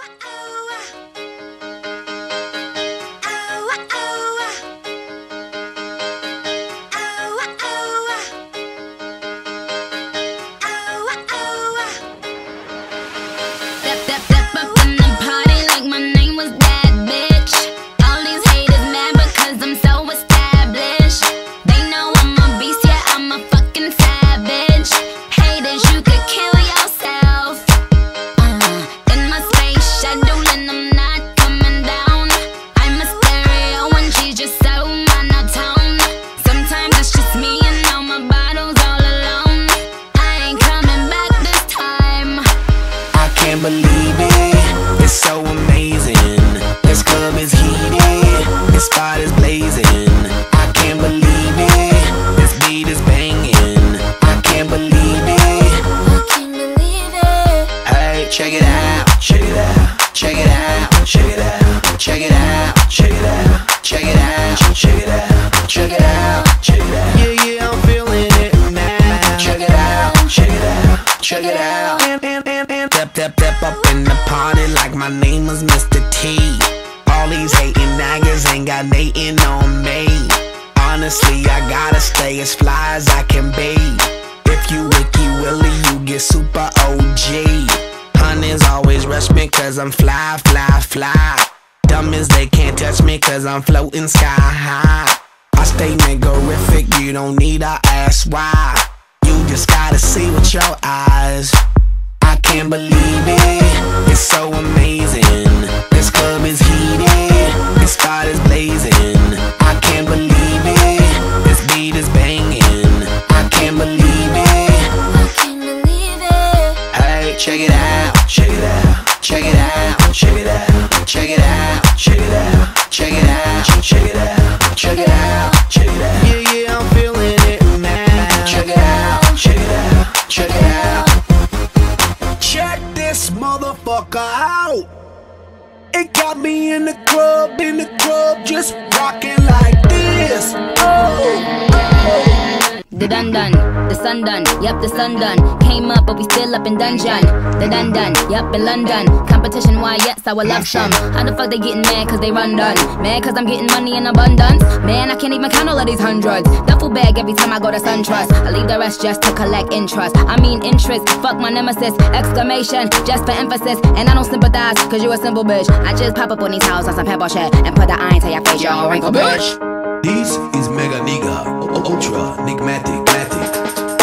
Believe it, it's so amazing. This club is heated, this spot is blazing. I can't believe it, this beat is banging. I can't believe it, I can't believe it. hey, check it out, check it out, check it out, check it out, check it out, check it out, check it out, check it out, check it out, check it out. Yeah, yeah, I'm feeling it now. Check it out, check it out, check it out. Step up in the party like my name was Mr. T. All these hating niggas ain't got nothing on me. Honestly, I gotta stay as fly as I can be. If you Wiki Willie, you get super OG. Honeys always rush me cause I'm fly, fly, fly. Dumb as they can't touch me cause I'm floating sky high. I stay niggerific, you don't need to ask why. You just gotta see with your eyes. I can't believe it, it's so amazing. This club is heated, this spot is blazing. I can't believe it, this beat is banging. I can't believe it, I can't believe it. hey, check it out, check it out, check it out, check it out, check it out, check it out, check it out, check it out, check it out, check it out. Yeah, yeah, I'm feeling it now. Check it out, check it out, check it out. Check this motherfucker out. It got me in the club, just rocking like this. Oh, oh. The done, the sun done, yup, the sun done. Came up, but we still up in dungeon. The done, yup, in London. Competition, why, yes, I would love some. How the fuck they getting mad cause they run done? Mad cause I'm getting money in abundance? Man, I can't even count all of these hundreds. Duffel bag every time I go to SunTrust. I leave the rest just to collect interest. I mean interest, fuck my nemesis. Exclamation, just for emphasis. And I don't sympathize cause you a simple bitch. I just pop up on these houses on some pebble shit and put the iron to your face, you old wrinkle bitch. This is Mega Nigga, Ultra, Nigmatic, Matic.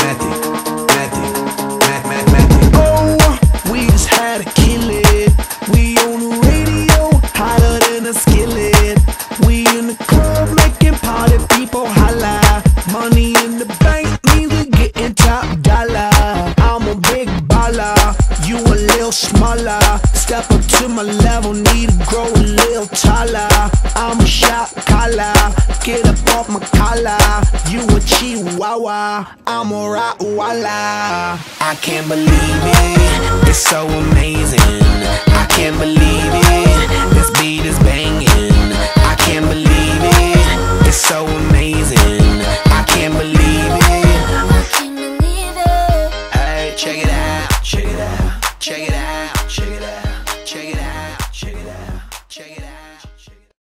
Oh, we just had to kill it. We on the radio, hotter than a skillet. We in the club making party people holla. Money in the bank means we getting top dollar. I'm a big baller, you a little smaller. Step up to my level, need to grow a little taller. I'm a shot caller, get up off my collar. You a chihuahua, I'm a Rottweiler. I can't believe it, it's so amazing. I can't believe it, this beat is banging.